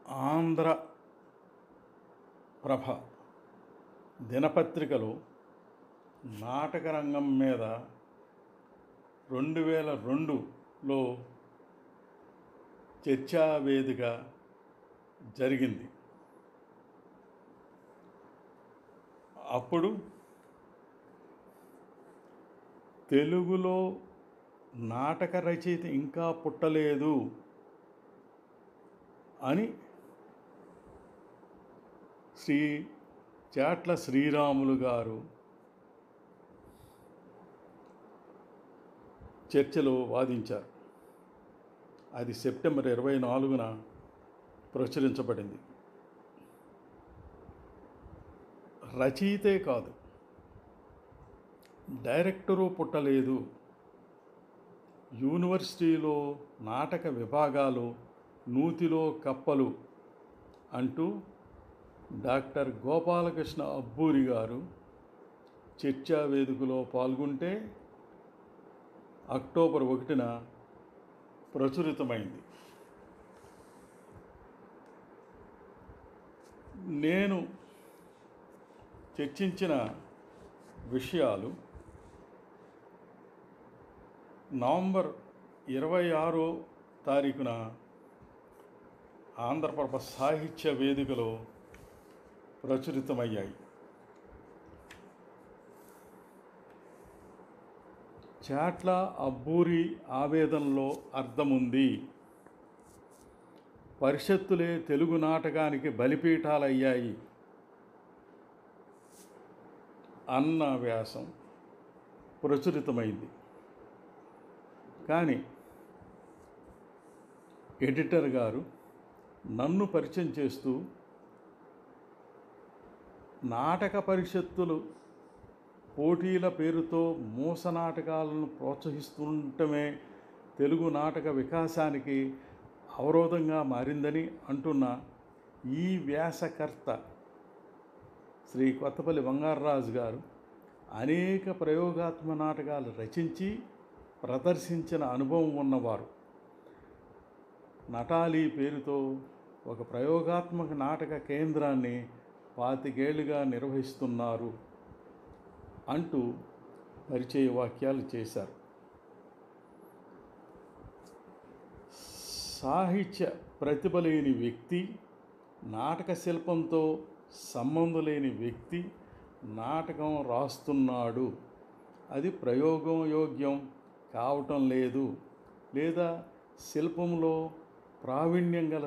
ఆంధ్రప్రభ దినపత్రికలో నాటక రంగం మీద 2002లో చర్చా వేదిక జరిగింది. అప్పుడు తెలుగులో నాటక రచయిత ఇంకా పుట్టలేదు అని శ్రీ చాట్ల శ్రీరాములు గారు చర్చలో వాదించారు. అది సెప్టెంబర్ 24న ప్రచురించబడింది. రచయితే కాదు, డైరెక్టరు పుట్టలేదు. యూనివర్సిటీలో నాటక విభాగాలు నూతిలో కప్పలు అంటూ డాక్టర్ గోపాలకృష్ణ అబ్బూరి గారు చర్చా వేదికలో పాల్గొంటే అక్టోబర్ 1న ప్రచురితమైంది. నేను చర్చించిన విషయాలు నవంబర్ 26వ తారీఖున ఆంధ్రప్రభ సాహిత్య వేదికలో ప్రచురితమయ్యాయి. చాట్ల అబ్బూరి ఆవేదనలో అర్థముంది. పరిషత్తులే తెలుగు నాటకానికి బలిపీఠాలయ్యాయి అన్న వ్యాసం ప్రచురితమైంది. కానీ ఎడిటర్ గారు నన్ను పరిచయం చేస్తూ నాటక పరిషత్తులు పోటీల పేరుతో మూస నాటకాలను ప్రోత్సహిస్తుండటమే తెలుగు నాటక వికాసానికి అవరోధంగా మారిందని అంటున్న ఈ వ్యాసకర్త శ్రీ కొత్తపల్లి బంగారరాజు గారు అనేక ప్రయోగాత్మక నాటకాలు రచించి ప్రదర్శించిన అనుభవం ఉన్నవారు. నటాలి పేరుతో ఒక ప్రయోగాత్మక నాటక కేంద్రాన్ని 25 ఏళ్లుగా నిర్వహిస్తున్నారు అంటూ పరిచయ వాక్యాలు చేశారు. సాహిత్య ప్రతిభ లేని వ్యక్తి, నాటక శిల్పంతో సంబంధం లేని వ్యక్తి నాటకం రాస్తున్నాడు, అది ప్రయోగం యోగ్యం కావటం లేదు, లేదా శిల్పంలో ప్రావీణ్యం గల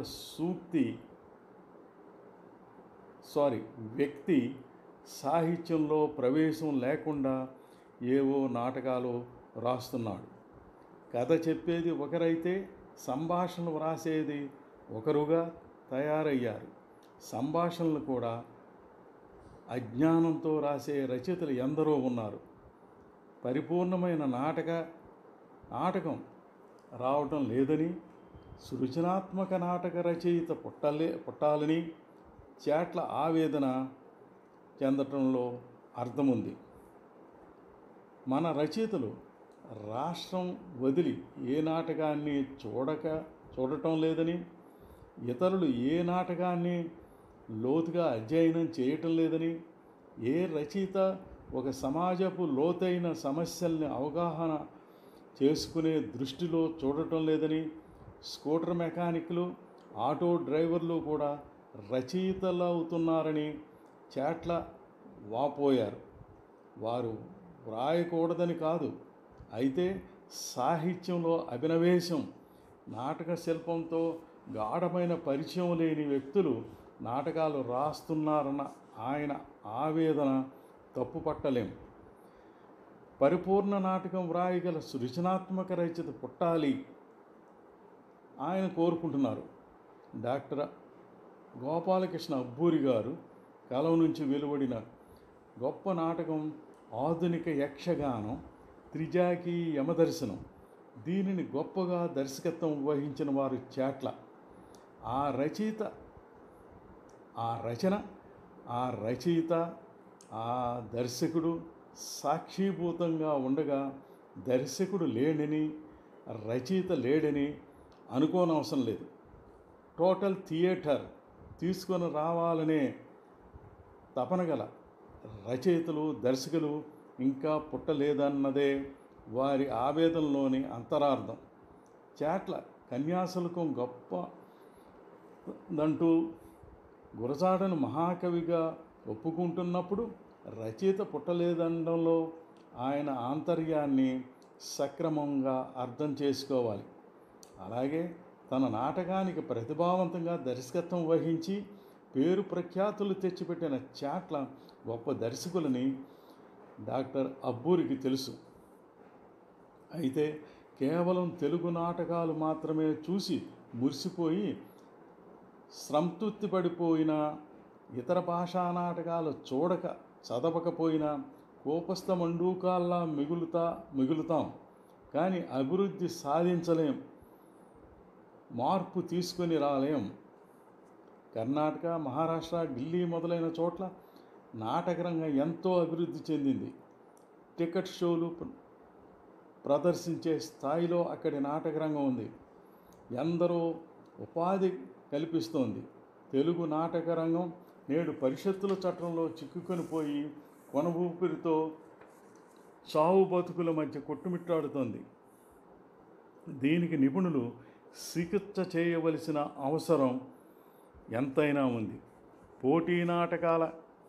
వ్యక్తి సాహిత్యంలో ప్రవేశం లేకుండా ఏవో నాటకాలు రాస్తున్నాడు. కథ చెప్పేది ఒకరైతే సంభాషణలు వ్రాసేది ఒకరుగా తయారయ్యారు. సంభాషణలు కూడా అజ్ఞానంతో రాసే రచయితలు ఎందరో ఉన్నారు. పరిపూర్ణమైన నాటకం రావటం లేదని, సృజనాత్మక నాటక రచయిత పుట్టాలని చాట్ల ఆవేదన చెందటంలో అర్థముంది. మన రచయితలు రాష్ట్రం వదిలి ఏ నాటకాన్ని చూడటం లేదని, ఇతరులు ఏ నాటకాన్ని లోతుగా అధ్యయనం చేయటం లేదని, ఏ రచయిత ఒక సమాజపు లోతైన సమస్యల్ని అవగాహన చేసుకునే దృష్టిలో చూడటం లేదని, స్కూటర్ మెకానిక్లు, ఆటో డ్రైవర్లు కూడా రచయితలు అవుతున్నారని చాట్ల వాపోయారు. వారు వ్రాయకూడదని కాదు, అయితే సాహిత్యంలో అభినవేశం, నాటక శిల్పంతో గాఢమైన పరిచయం లేని వ్యక్తులు నాటకాలు రాస్తున్నారన్న ఆయన ఆవేదన తప్పుపట్టలేం. పరిపూర్ణ నాటకం వ్రాయగల సృజనాత్మక రచయిత పుట్టాలి ఆయన కోరుకుంటున్నారు. డాక్టర్ గోపాలకృష్ణ అబ్బూరి గారు కలం నుంచి వెలువడిన గొప్ప నాటకం ఆధునిక యక్షగానం త్రిజాకి యమదర్శనం. దీనిని గొప్పగా దర్శకత్వం వహించిన వారు చాట్ల. ఆ రచయిత ఆ దర్శకుడు సాక్షిభూతంగా ఉండగా దర్శకుడు లేడని, రచయిత లేడని అనుకోనవసరం లేదు. టోటల్ థియేటర్ తీసుకొని రావాలనే తపన గల రచయితలు, దర్శకులు ఇంకా పుట్టలేదన్నదే వారి ఆవేదనలోని అంతరార్థం. చాట్ల కన్యాశుల్కం గొప్పదంటూ గురజాడను మహాకవిగా ఒప్పుకుంటున్నప్పుడు రచయిత పుట్టలేదనడంలో ఆయన ఆంతర్యాన్ని సక్రమంగా అర్థం చేసుకోవాలి. అలాగే తన నాటకానికి ప్రతిభావంతంగా దర్శకత్వం వహించి పేరు ప్రఖ్యాతులు తెచ్చిపెట్టిన చాట్ల గొప్ప దర్శకులని డాక్టర్ అబ్బూరికి తెలుసు. అయితే కేవలం తెలుగు నాటకాలు మాత్రమే చూసి మురిసిపోయి సంతృప్తి పడిపోయిన, ఇతర భాషా నాటకాలు చూడక చదవకపోయినా కోపస్థ మండూకాల్లా మిగులుతాం, కానీ అభివృద్ధి సాధించలేం, మార్పు తీసుకొని రాలేం. కర్ణాటక, మహారాష్ట్ర, ఢిల్లీ మొదలైన చోట్ల నాటకరంగం ఎంతో అభివృద్ధి చెందింది. టికెట్ షోలు ప్రదర్శించే స్థాయిలో అక్కడి నాటకరంగం ఉంది. ఎందరో ఉపాధి కల్పిస్తోంది. తెలుగు నాటకరంగం నేడు పరిషత్తుల చట్టంలో చిక్కుకొని పోయి కొన ఊపిరితో చావు బతుకుల మధ్య కొట్టుమిట్టాడుతోంది. దీనికి నిపుణులు చికిత్స చేయవలసిన అవసరం ఎంతైనా ఉంది. పోటీ నాటకాల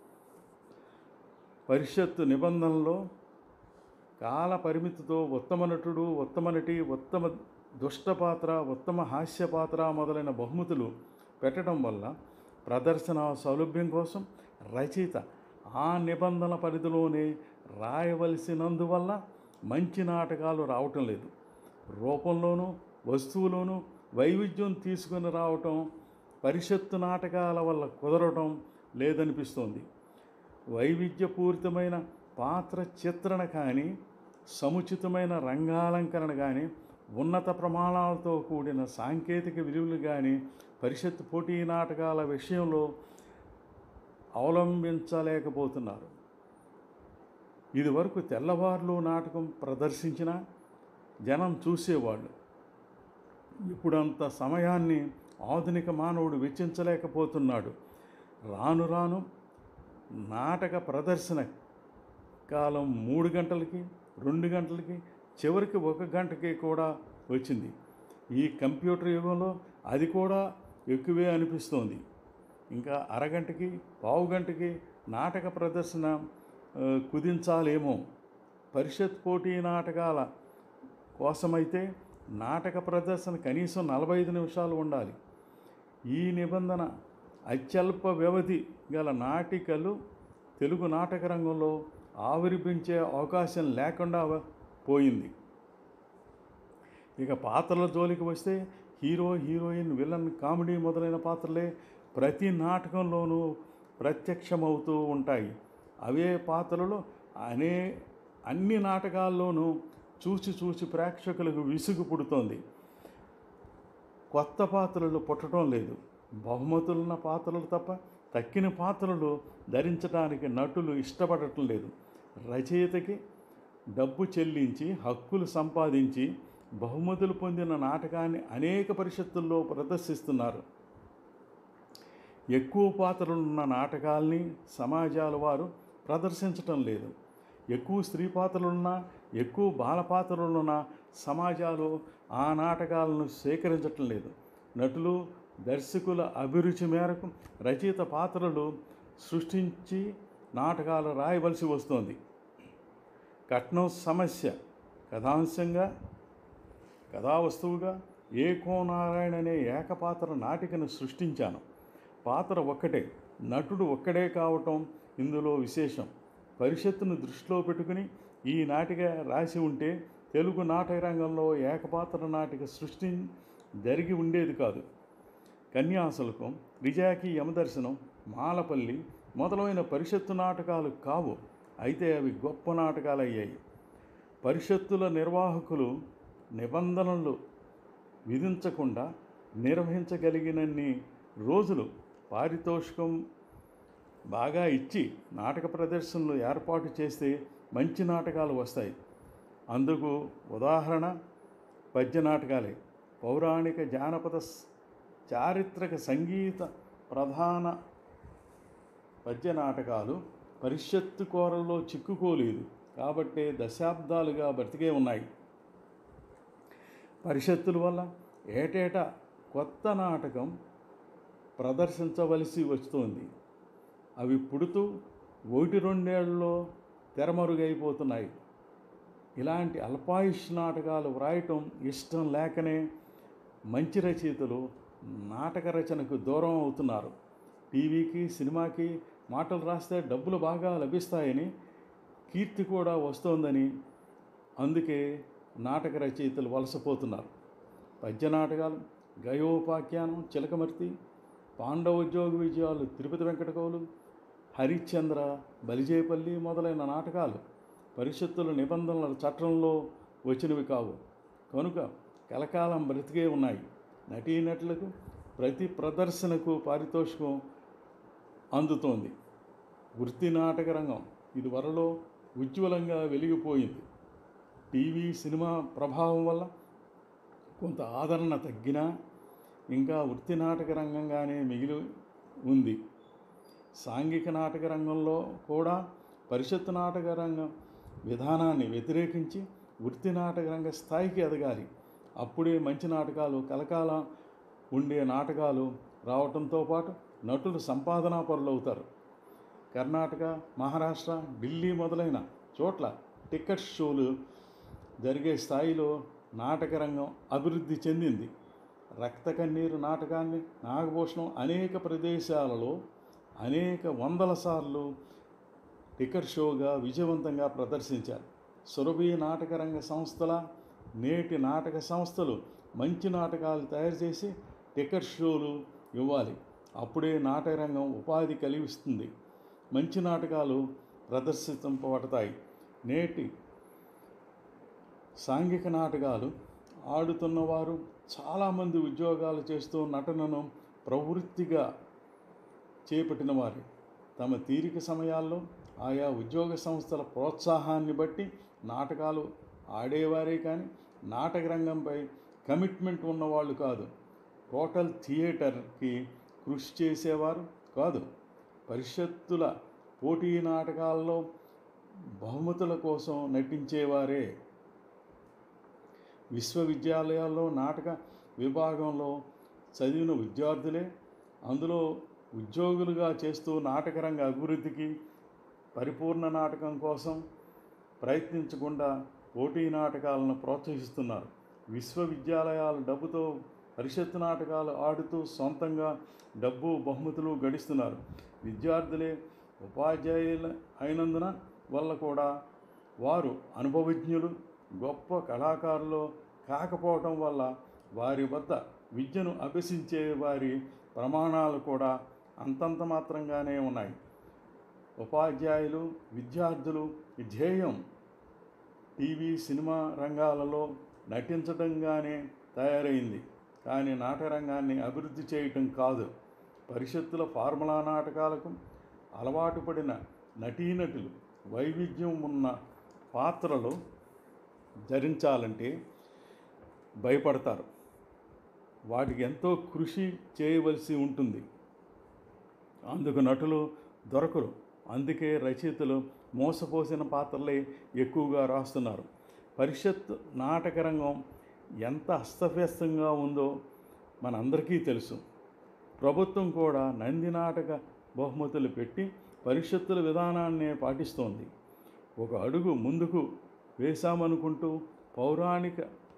పరిషత్తు నిబంధనలో కాల పరిమితితో ఉత్తమ నటుడు, ఉత్తమ నటి, ఉత్తమ దుష్టపాత్ర, ఉత్తమ హాస్య పాత్ర మొదలైన బహుమతులు పెట్టడం వల్ల ప్రదర్శన సౌలభ్యం కోసం రచయిత ఆ నిబంధనల పరిధిలోనే రాయవలసినందువల్ల మంచి నాటకాలు రావటం లేదు. రూపంలోనూ వస్తువులోనూ వైవిధ్యం తీసుకొని రావటం పరిషత్తు నాటకాల వల్ల కుదరటం లేదనిపిస్తోంది. వైవిధ్యపూరితమైన పాత్ర చిత్రణ కానీ, సముచితమైన రంగాలంకరణ కానీ, ఉన్నత ప్రమాణాలతో కూడిన సాంకేతిక విలువలు కానీ పరిషత్ పోటీ నాటకాల విషయంలో అవలంబించలేకపోతున్నారు. ఇదివరకు తెల్లవారులు నాటకం ప్రదర్శించిన జనం చూసేవాళ్ళు. ఇప్పుడంత సమయాన్ని ఆధునిక మానవుడు వెచ్చించలేకపోతున్నాడు. రాను రాను నాటక ప్రదర్శన కాలం 3 గంటలకి, 2 గంటలకి, చివరికి 1 గంటకి కూడా వచ్చింది. ఈ కంప్యూటర్ యుగంలో అది కూడా ఎక్కువే అనిపిస్తోంది. ఇంకా అరగంటకి, పావు గంటకి నాటక ప్రదర్శన కుదించాలేమో. పరిషత్ పోటీ నాటకాల కోసమైతే నాటక ప్రదర్శన కనీసం 45 నిమిషాలు ఉండాలి. ఈ నిబంధన అత్యల్ప వ్యవధి గల నాటికలు తెలుగు నాటక రంగంలో ఆవిర్భించే అవకాశం లేకుండా పోయింది. ఇక పాత్రల జోలికి వస్తే హీరో, హీరోయిన్, విలన్, కామెడీ మొదలైన పాత్రలే ప్రతి నాటకంలోనూ ప్రత్యక్షమవుతూ ఉంటాయి. అవే పాత్రలు అన్ని నాటకాల్లోనూ చూసి చూసి ప్రేక్షకులకు విసుగు పుడుతోంది. కొత్త పాత్రలు పుట్టడం లేదు. బహుమతులున్న పాత్రలు తప్ప తక్కిన పాత్రలు ధరించడానికి నటులు ఇష్టపడటం లేదు. రచయితకి డబ్బు చెల్లించి, హక్కులు సంపాదించి బహుమతులు పొందిన నాటకాన్ని అనేక పరిషత్తుల్లో ప్రదర్శిస్తున్నారు. ఎక్కువ పాత్రలున్న నాటకాల్ని సమాజాల వారు ప్రదర్శించటం లేదు. ఎక్కువ స్త్రీ పాత్రలున్నా, ఎక్కువ బాల పాత్రలున్న సమాజాలు ఆ నాటకాలను స్వీకరించటం లేదు. నటులు, దర్శకుల అభిరుచి మేరకు రచయిత పాత్రలు సృష్టించి నాటకాలు రాయవలసి వస్తోంది. కట్నం సమస్య కథాంశంగా, కథావస్తువుగా ఏకోనారాయణ అనే ఏకపాత్ర నాటికను సృష్టించాను. పాత్ర ఒక్కటే, నటుడు ఒక్కడే కావటం ఇందులో విశేషం. పరిషత్తును దృష్టిలో పెట్టుకుని ఈ నాటిక రాసి ఉంటే తెలుగు నాటక రంగంలో ఏకపాత్ర నాటిక సృష్టి జరిగి ఉండేది కాదు. కన్యాశుల్కం, రిజాకి, యమదర్శనం, మాలపల్లి మొదలైన పరిషత్తు నాటకాలు కావు. అయితే అవి గొప్ప నాటకాలు అయ్యాయి. పరిషత్తుల నిర్వాహకులు నిబంధనలు విధించకుండా నిర్వహించగలిగినన్ని రోజులు పారితోషికం బాగా ఇచ్చి నాటక ప్రదర్శనలు ఏర్పాటు చేస్తే మంచి నాటకాలు వస్తాయి. అందుకు ఉదాహరణ పద్య నాటకాలే. పౌరాణిక జానపద చారిత్రక సంగీత ప్రధాన పద్య నాటకాలు పరిషత్తు కోరల్లో చిక్కుకోలేదు కాబట్టే దశాబ్దాలుగా బ్రతికే ఉన్నాయి. పరిషత్తుల వల్ల ఏటేటా కొత్త నాటకం ప్రదర్శించవలసి వస్తోంది. అవి పుడుతూ 1-2 ఏళ్లలో తెరమరుగైపోతున్నాయి. ఇలాంటి అల్పాయుష్ నాటకాలు వ్రాయటం ఇష్టం లేకనే మంచి రచయితలు నాటక రచనకు దూరం అవుతున్నారు. టీవీకి, సినిమాకి మాటలు రాస్తే డబ్బులు బాగా లభిస్తాయని, కీర్తి కూడా వస్తోందని అందుకే నాటక రచయితలు వలసపోతున్నారు. పద్య నాటకాలు గయోపాఖ్యానం చిలకమర్తి, పాండవోద్యోగ విజయాలు తిరుపతి వెంకటకవులు, హరిశ్చంద్ర, బలిజేపల్లి మొదలైన నాటకాలు పరిషత్తుల నిబంధనల చట్టంలో వచ్చినవి కావు. కనుక కలకాలం బ్రతికే ఉన్నాయి. నటీనటులకు ప్రతి ప్రదర్శనకు పారితోషికం అందుతోంది. వృత్తి నాటక రంగం ఇదివరలో ఉజ్వలంగా వెలిగిపోయింది. టీవీ, సినిమా ప్రభావం వల్ల కొంత ఆదరణ తగ్గినా ఇంకా వృత్తి నాటక రంగంగానే మిగిలి ఉంది. సాంఘిక నాటక రంగంలో కూడా పరిషత్తు నాటక రంగం విధానాన్ని వ్యతిరేకించి వృత్తి నాటక రంగ స్థాయికి ఎదగాలి. అప్పుడే మంచి నాటకాలు, కలకాలం ఉండే నాటకాలు రావడంతో పాటు నటులు సంపాదనా పరులవుతారు. కర్ణాటక, మహారాష్ట్ర, ఢిల్లీ మొదలైన చోట్ల టికెట్ షోలు జరిగే స్థాయిలో నాటక రంగం అభివృద్ధి చెందింది. రక్త కన్నీరు నాటకాన్ని నాగభూషణం అనేక ప్రదేశాలలో అనేక వందల సార్లు టికెట్ షోగా విజయవంతంగా ప్రదర్శించారు. సురభి నాటక రంగ సంస్థల నేటి నాటక సంస్థలు మంచి నాటకాలు తయారు చేసి టికెట్ షోలు ఇవ్వాలి. అప్పుడే నాటక రంగం ఉపాధి కలిగిస్తుంది. మంచి నాటకాలు ప్రదర్శింపబడతాయి. నేటి సాంఘిక నాటకాలు ఆడుతున్నవారు చాలామంది ఉద్యోగాలు చేస్తూ నటనను ప్రవృత్తిగా చేపట్టిన వారు తమ తీరిక సమయాల్లో ఆయా ఉద్యోగ సంస్థల ప్రోత్సాహాన్ని బట్టి నాటకాలు ఆడేవారే కానీ నాటక రంగంపై కమిట్మెంట్ ఉన్నవాళ్ళు కాదు. టోటల్ థియేటర్కి కృషి చేసేవారు కాదు. పరిషత్తుల పోటీ నాటకాల్లో బహుమతుల కోసం నటించేవారే. విశ్వవిద్యాలయాల్లో నాటక విభాగంలో చదివిన విద్యార్థులే అందులో ఉద్యోగులుగా చేస్తూ నాటకరంగ అభివృద్ధికి, పరిపూర్ణ నాటకం కోసం ప్రయత్నించకుండా పోటీ నాటకాలను ప్రోత్సహిస్తున్నారు. విశ్వవిద్యాలయాల డబ్బుతో పరిషత్తు నాటకాలు ఆడుతూ సొంతంగా డబ్బు, బహుమతులు గడిస్తున్నారు. విద్యార్థులే ఉపాధ్యాయులు అయినందున వల్ల కూడా వారు అనుభవజ్ఞులు, గొప్ప కళాకారులు కాకపోవటం వల్ల వారి వద్ద విద్యను అభ్యసించే వారి ప్రమాణాలు కూడా అంతంత మాత్రంగానే ఉన్నాయి. ఉపాధ్యాయులు, విద్యార్థులు ధ్యేయం టీవీ, సినిమా రంగాలలో నటించడంగానే తయారైంది కానీ నాటకరంగాన్ని అభివృద్ధి చేయటం కాదు. పరిషత్తుల ఫార్ములా నాటకాలకు అలవాటు పడిన నటీనటులు వైవిధ్యం ఉన్న పాత్రలు ధరించాలంటే భయపడతారు. వాటికి ఎంతో కృషి చేయవలసి ఉంటుంది. అందుకు నటులు దొరకరు. అందుకే రచయితలు మోసపోసిన పాత్రలే ఎక్కువగా రాస్తున్నారు. పరిషత్ నాటక రంగం ఎంత అస్తవ్యస్తంగా ఉందో మనందరికీ తెలుసు. ప్రభుత్వం కూడా నంది నాటక బహుమతులు పెట్టి పరిషత్తుల విధానాన్నే పాటిస్తోంది. ఒక అడుగు ముందుకు వేశామనుకుంటూ పౌరాణిక,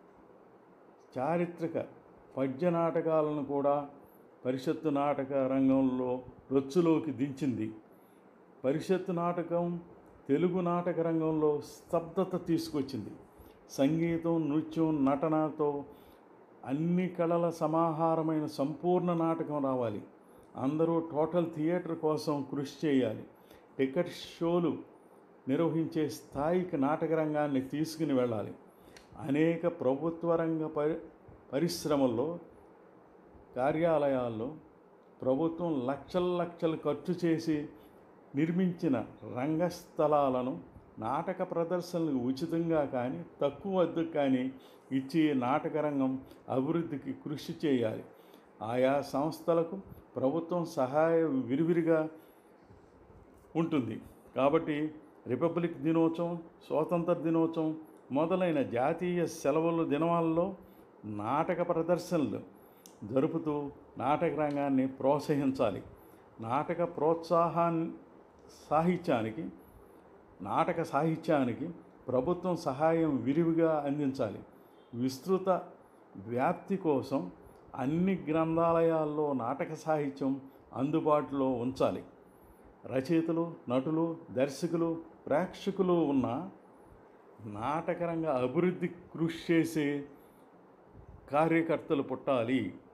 చారిత్రక పద్య నాటకాలను కూడా పరిషత్తు నాటక రంగంలో రొచ్చులోకి దించింది. పరిషత్తు నాటకం తెలుగు నాటక రంగంలో స్తబ్దత తీసుకొచ్చింది. సంగీతం, నృత్యం, నటనతో అన్ని కళల సమాహారమైన సంపూర్ణ నాటకం రావాలి. అందరూ టోటల్ థియేటర్ కోసం కృషి చేయాలి. టికెట్ షోలు నిర్వహించే స్థాయికి నాటక రంగాన్ని తీసుకుని వెళ్ళాలి. అనేక ప్రభుత్వ రంగ పరిశ్రమల్లో, కార్యాలయాల్లో ప్రభుత్వం లక్షలు ఖర్చు చేసి నిర్మించిన రంగస్థలాలను నాటక ప్రదర్శనలకు ఉచితంగా కానీ తక్కువ వద్దకు కానీ ఇచ్చి నాటక రంగం అభివృద్ధికి కృషి చేయాలి. ఆయా సంస్థలకు ప్రభుత్వం సహాయం విరివిరిగా ఉంటుంది. కాబట్టి రిపబ్లిక్ దినోత్సవం, స్వాతంత్ర దినోత్సవం మొదలైన జాతీయ సెలవుల దినాల్లో నాటక ప్రదర్శనలు జరుపుతూ నాటక రంగాన్ని ప్రోత్సహించాలి. నాటక సాహిత్యానికి ప్రభుత్వం సహాయం విరివిగా అందించాలి. విస్తృత వ్యాప్తి కోసం అన్ని గ్రంథాలయాల్లో నాటక సాహిత్యం అందుబాటులో ఉంచాలి. రచయితలు, నటులు, దర్శకులు, ప్రేక్షకులు ఉన్న నాటకరంగ అభివృద్ధి కృషి చేసే కార్యకర్తలు పుట్టాలి.